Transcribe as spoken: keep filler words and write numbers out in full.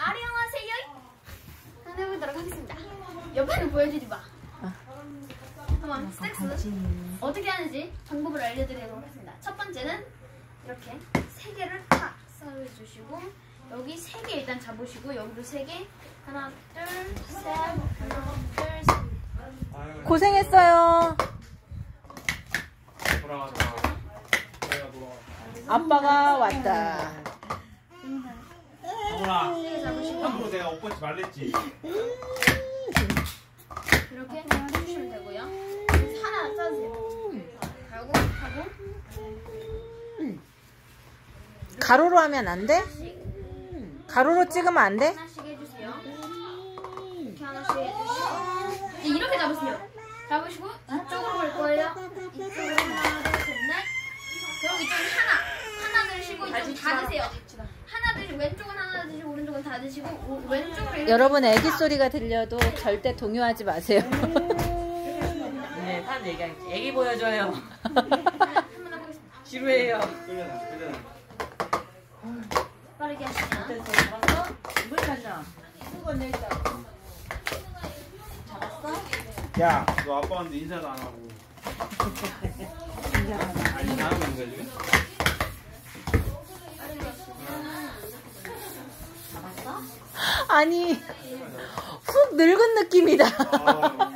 안녕하세요. 한번 해보도록 하겠습니다. 옆에는 보여주지 마. 한번 섹스 어떻게 하는지 방법을 알려드리도록 하겠습니다. 첫 번째는 이렇게 세 개를 탁 썰어주시고 여기 세 개 일단 잡으시고 여기도 세 개 하나 둘셋 하나 둘셋 고생했어요. 돌아가자. 아빠가 왔다. 정훈아, 세 개 잡으시고 함부로 내가 옷 벗지 말랬지. 이렇게 해주시면 되고요. 하나 짜주세요. 하고 하고 가로로 하면 안 돼? 가로로 찍으면 안 돼? 하나씩 해주세요. 이렇게 하나씩 해주시고 이제 이렇게 잡으세요. 잡으시고 이쪽으로 갈 거예요. 이쪽으로 하나 둘셋넷 그리고 이쪽은 하나 하나 드시고 이쪽 다 드세요. 하나 드시고 왼쪽은 하나 드시고 오른쪽은 다 드시고 오, 왼쪽으로 이렇게 여러분 애기 소리가 들려도 절대 동요하지 마세요. 네, 한 얘기 애기 보여줘요. 한번 해보겠습니다. 지루해요. 끌려나, 끌려나. 빠르게 하시면 물 가져. 야, 너 아빠한테 인사도 안 하고. 아니, 다 하고 있는 거야, 지금? 아니 훅 늙은 느낌이다. 아,